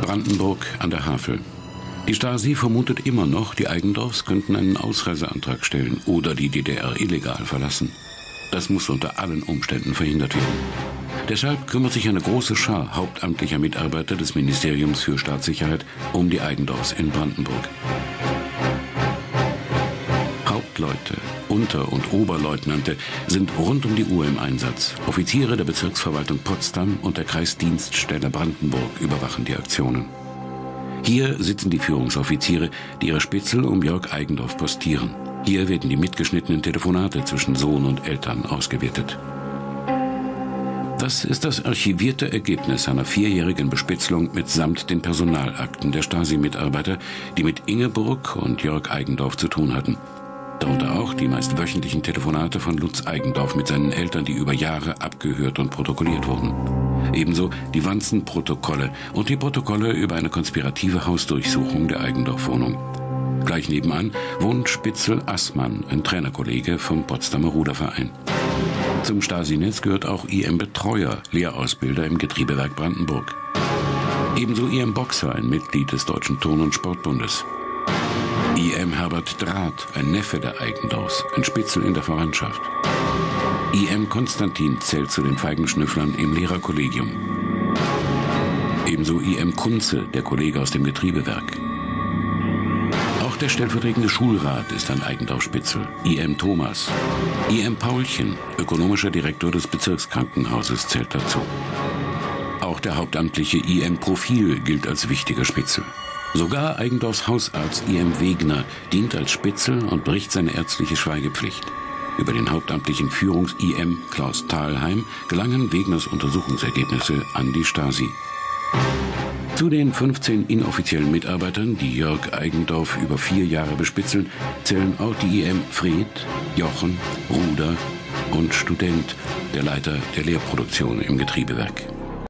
Brandenburg an der Havel. Die Stasi vermutet immer noch, die Eigendorfs könnten einen Ausreiseantrag stellen oder die DDR illegal verlassen. Das muss unter allen Umständen verhindert werden. Deshalb kümmert sich eine große Schar hauptamtlicher Mitarbeiter des Ministeriums für Staatssicherheit um die Eigendorfs in Brandenburg. Hauptleute, Unter- und Oberleutnante sind rund um die Uhr im Einsatz. Offiziere der Bezirksverwaltung Potsdam und der Kreisdienststelle Brandenburg überwachen die Aktionen. Hier sitzen die Führungsoffiziere, die ihre Spitzel um Jörg Eigendorf postieren. Hier werden die mitgeschnittenen Telefonate zwischen Sohn und Eltern ausgewertet. Das ist das archivierte Ergebnis einer 4-jährigen Bespitzelung mitsamt den Personalakten der Stasi-Mitarbeiter, die mit Ingeborg und Jörg Eigendorf zu tun hatten. Darunter auch die meist wöchentlichen Telefonate von Lutz Eigendorf mit seinen Eltern, die über Jahre abgehört und protokolliert wurden. Ebenso die Wanzen-Protokolle und die Protokolle über eine konspirative Hausdurchsuchung der Eigendorf-Wohnung. Gleich nebenan wohnt Spitzel Assmann, ein Trainerkollege vom Potsdamer Ruderverein. Zum Stasi-Netz gehört auch IM Betreuer, Lehrausbilder im Getriebewerk Brandenburg. Ebenso IM Boxer, ein Mitglied des Deutschen Turn- und Sportbundes. IM Herbert Draht, ein Neffe der Eigendorfs, ein Spitzel in der Verwandtschaft. IM Konstantin zählt zu den Feigenschnüfflern im Lehrerkollegium. Ebenso IM Kunze, der Kollege aus dem Getriebewerk. Auch der stellvertretende Schulrat ist ein Eigendorf-Spitzel, IM Thomas. IM Paulchen, ökonomischer Direktor des Bezirkskrankenhauses, zählt dazu. Auch der hauptamtliche IM Profil gilt als wichtiger Spitzel. Sogar Eigendorfs Hausarzt IM Wegner dient als Spitzel und bricht seine ärztliche Schweigepflicht. Über den hauptamtlichen Führungs-IM Klaus Thalheim gelangen Wegners Untersuchungsergebnisse an die Stasi. Zu den 15 inoffiziellen Mitarbeitern, die Jörg Eigendorf über 4 Jahre bespitzeln, zählen auch die IM Fred, Jochen, Ruder und Student, der Leiter der Lehrproduktion im Getriebewerk.